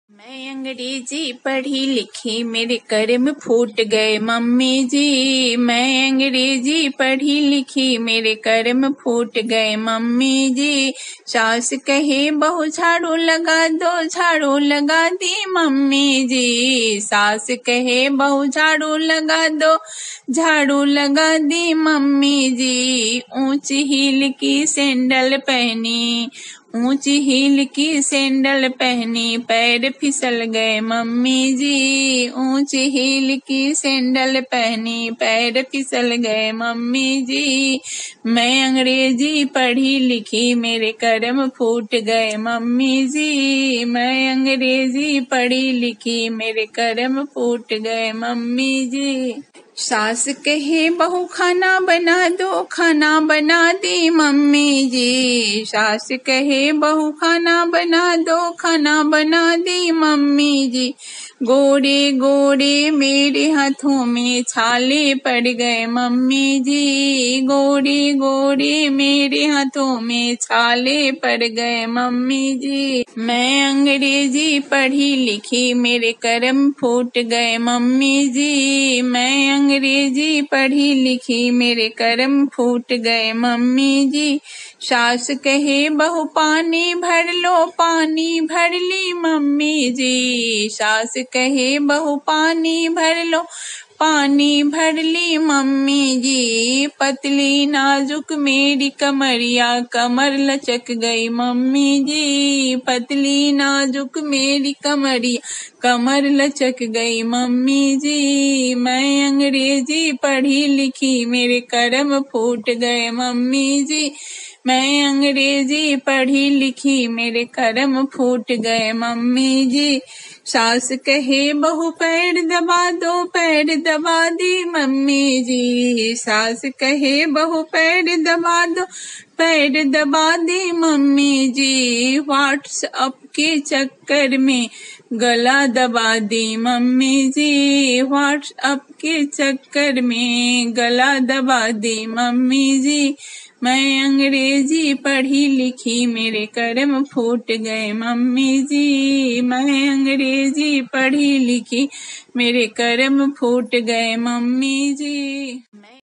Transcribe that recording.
मैं अंग्रेजी पढ़ी लिखी मेरे कर्म फूट गए मम्मी जी। मैं अंग्रेजी पढ़ी लिखी मेरे कर्म फूट गए मम्मी जी। सास कहे बहू झाड़ू लगा दो, झाड़ू लगा दी मम्मी जी। सास कहे बहू झाड़ू लगा दो, झाड़ू लगा दी मम्मी जी। ऊंची हील की सैंडल पहनी, ऊंची हील की सैंडल पहनी, पैर फिसल गए मम्मी जी। ऊंची हील की सैंडल पहनी, पैर फिसल गए मम्मी जी। मैं अंग्रेजी पढ़ी लिखी मेरे कर्म फूट गए मम्मी जी। मैं अंग्रेजी पढ़ी लिखी मेरे कर्म फूट गए मम्मी जी। सास कहे बहू खाना बना दो, खाना बना दी मम्मी जी। सास कहे बहू खाना बना दो, खाना बना दी मम्मी जी। गोरे गोरे मेरे हाथों में छाले पड़ गए मम्मी जी। गोरे गोरे मेरे हाथों में छाले पड़ गए मम्मी जी। मैं अंग्रेजी पढ़ी लिखी मेरे कर्म फूट गए मम्मी जी। मैं अंग्रेजी पढ़ी लिखी मेरे कर्म फूट गए मम्मी जी। सास कहे बहू पानी भर लो, पानी भर ली मम्मी जी। सास कहे बहू पानी भर लो, पानी भर ली मम्मी जी। पतली नाजुक मेरी कमरिया, कमर लचक गई मम्मी जी। पतली नाजुक मेरी कमरिया, कमर लचक गई मम्मी जी। मैं अंग्रेजी पढ़ी लिखी मेरे कर्म फूट गए मम्मी जी। मैं अंग्रेजी पढ़ी लिखी मेरे कर्म फूट गए मम्मी जी। सास कहे बहू पैर दबा दो, पैर दबा दी मम्मी जी। सास कहे बहू पैर दबा दो, पैर दबा दी मम्मी जी। व्हाट्सएप के चक्कर में गला दबा दी मम्मी जी। व्हाट्सएप के चक्कर में गला दबा दी मम्मी जी। मैं अंग्रेजी पढ़ी लिखी मेरे कर्म फूट गए मम्मी जी। मैं अंग्रेजी पढ़ी लिखी मेरे कर्म फूट गए मम्मी जी।